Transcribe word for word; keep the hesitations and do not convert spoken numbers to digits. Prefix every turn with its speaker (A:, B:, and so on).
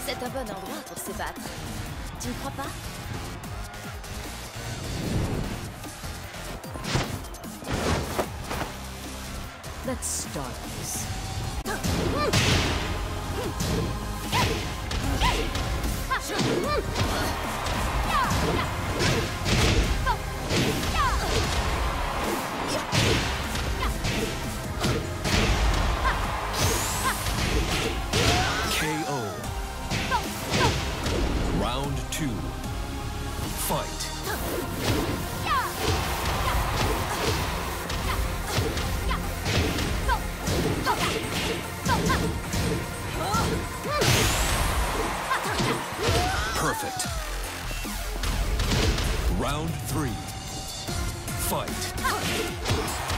A: C'est un bon endroit pour se battre. Tu ne crois pas?
B: Let's start this.
C: K O. Round two. Fight. Perfect. Round three. Fight.